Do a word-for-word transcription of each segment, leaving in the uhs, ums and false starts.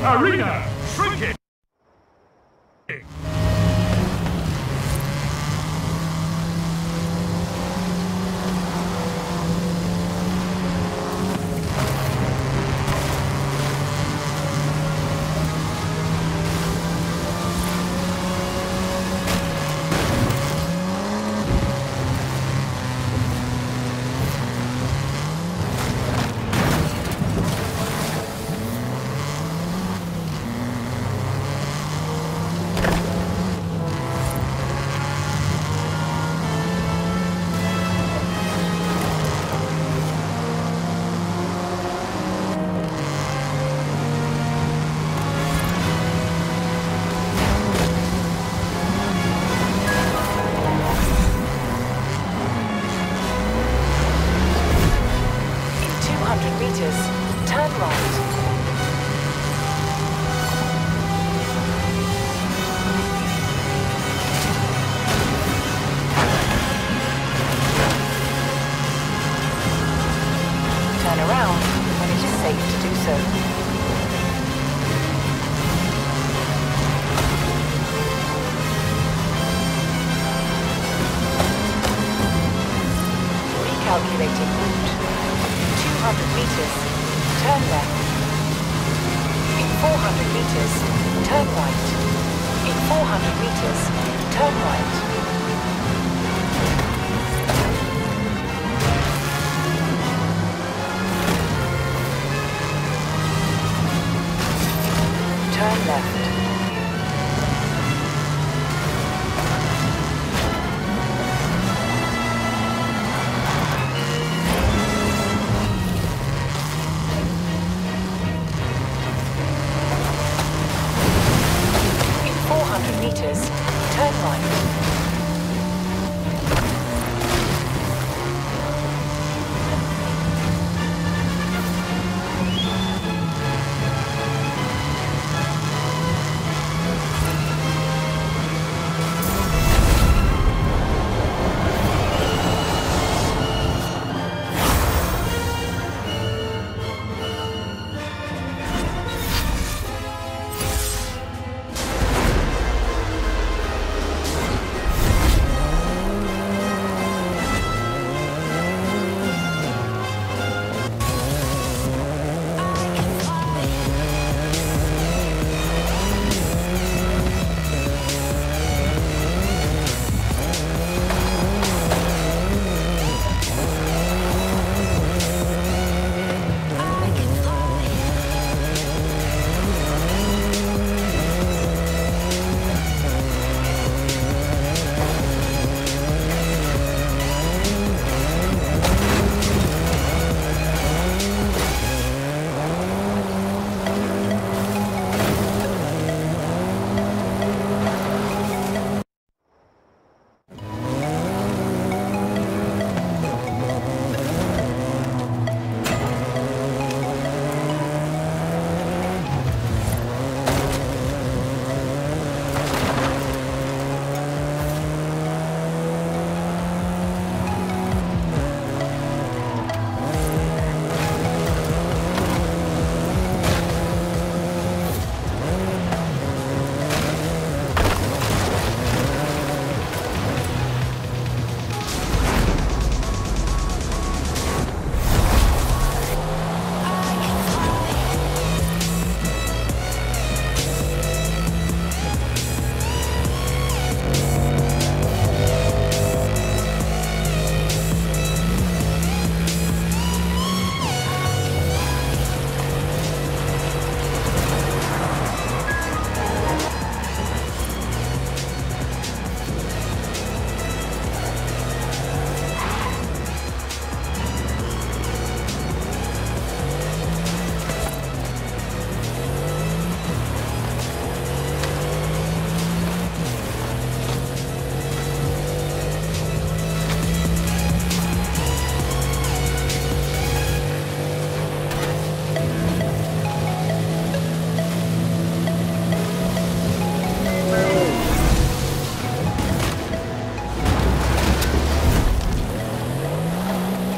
Arena shrinking. Calculating route. two hundred meters, turn left. In four hundred meters, turn right. In four hundred meters, turn right. Turn left. Meters, turn right.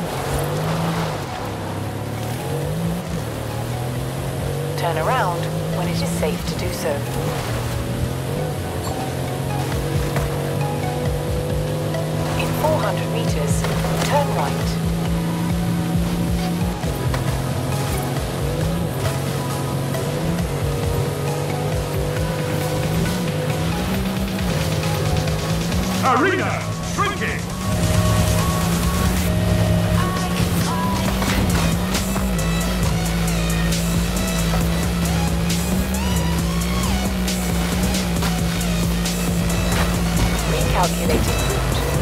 Turn around when it is safe to do so. In four hundred meters, turn right. Arena shrinking! Recalculating route.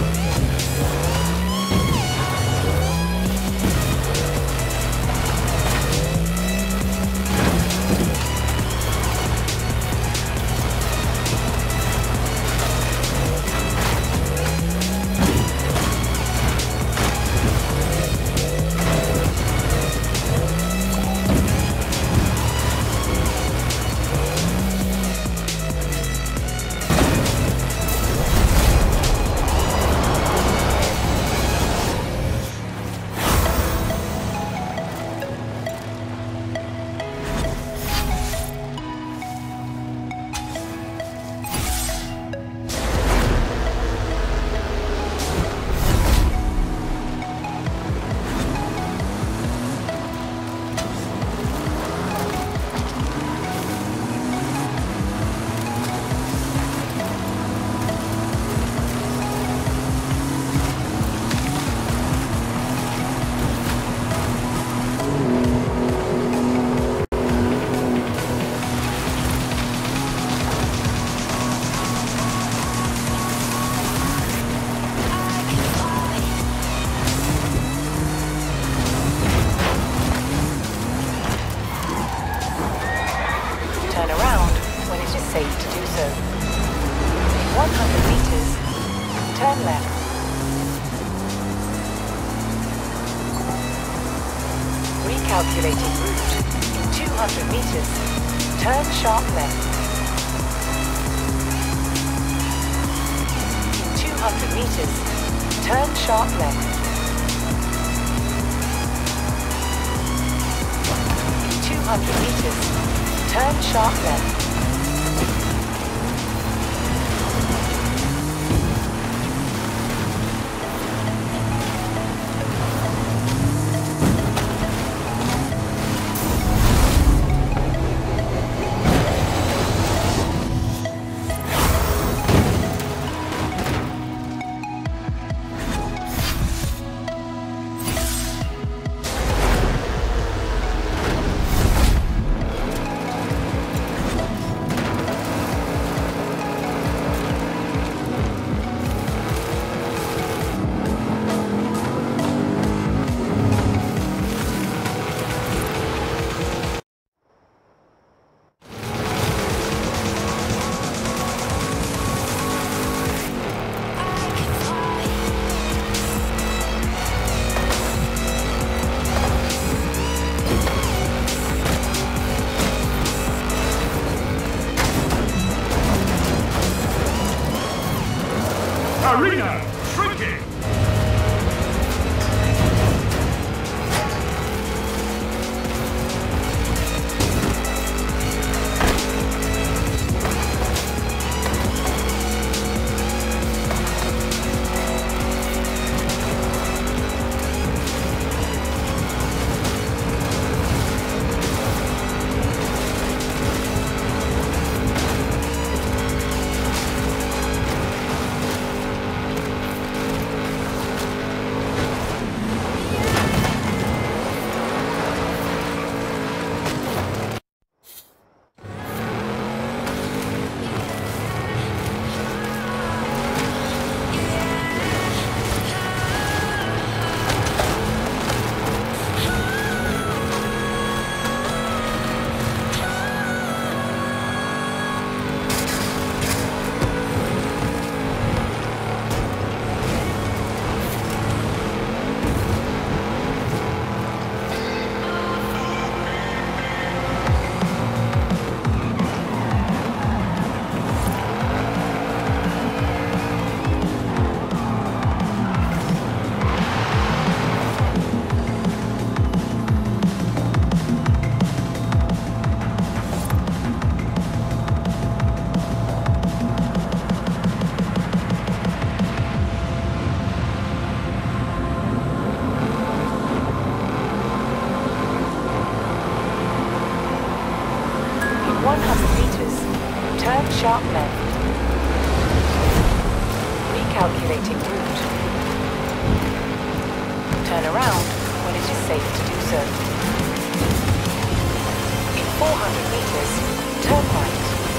Turn around when it is safe to do so. In one hundred meters, turn left. Recalculating route. In two hundred meters, turn sharp left. In two hundred meters, turn sharp left. In two hundred meters, turn sharp left. sharp left. Recalculating route. Turn around when it is safe to do so. In four hundred meters, turn right.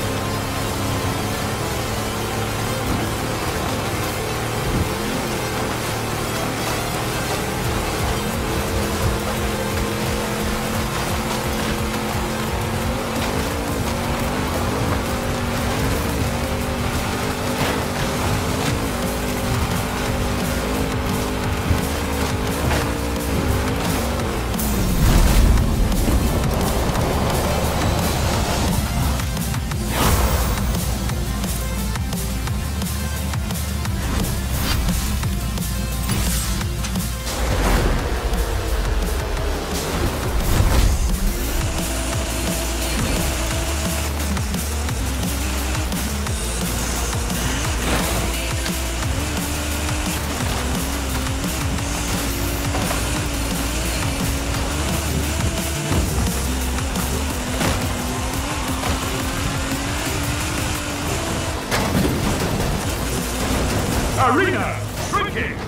Arena shrinking.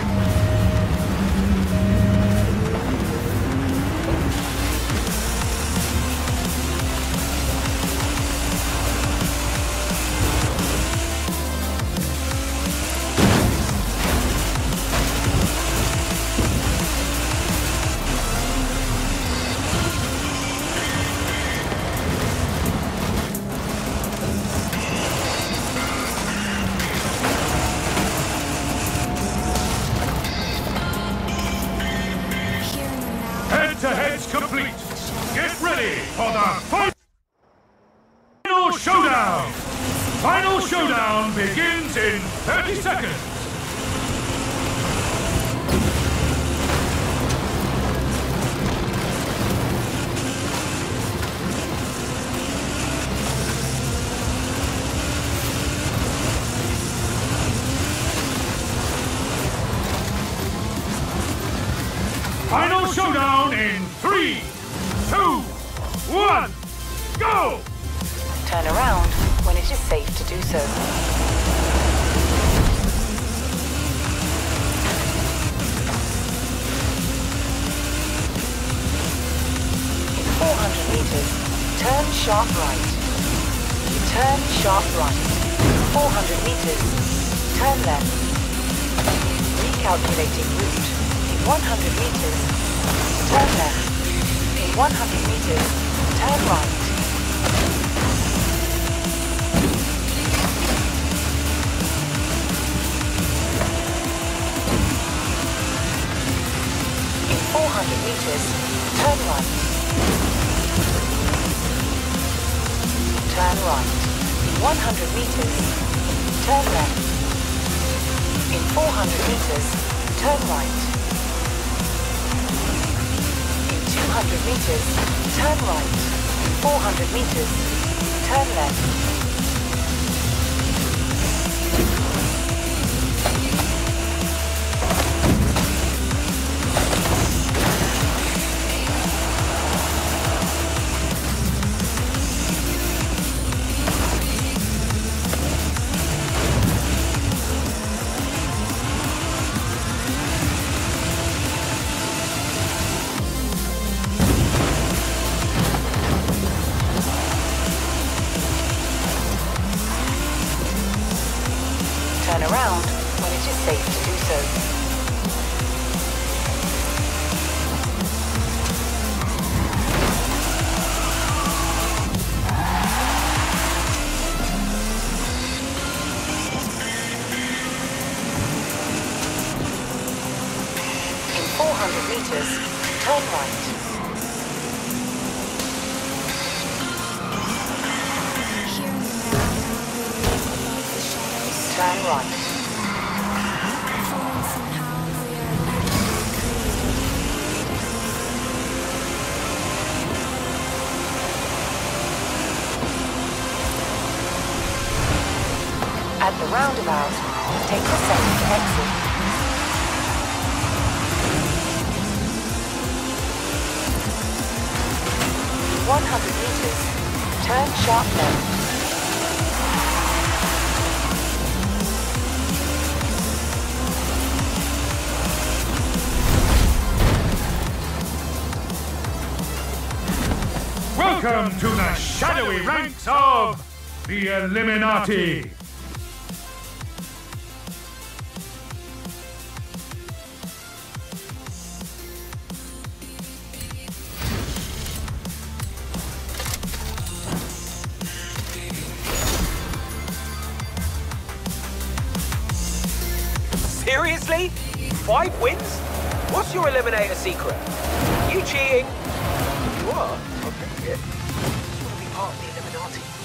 Head-to-head's complete. Get ready for the final showdown. Final showdown begins in thirty seconds. Final showdown in three, two, one, go! Turn around when it is safe to do so. In four hundred meters, turn sharp right. Turn sharp right. four hundred meters, turn left. Recalculating route. one hundred meters, turn left. In one hundred meters, turn right. In four hundred meters, turn right. Turn right. In one hundred meters, turn left. In four hundred meters, turn right. two hundred meters, turn right. four hundred meters, turn left. Turn around when it is safe to do so. In four hundred meters, turn right. Turn right. At the roundabout, take the second exit. one hundred meters, turn sharp left. Welcome to the shadowy ranks of the Illuminati. Seriously? Five wins? What's your Eliminator secret? You cheating? You are? Okay, yeah. Just want to be part of the Illuminati.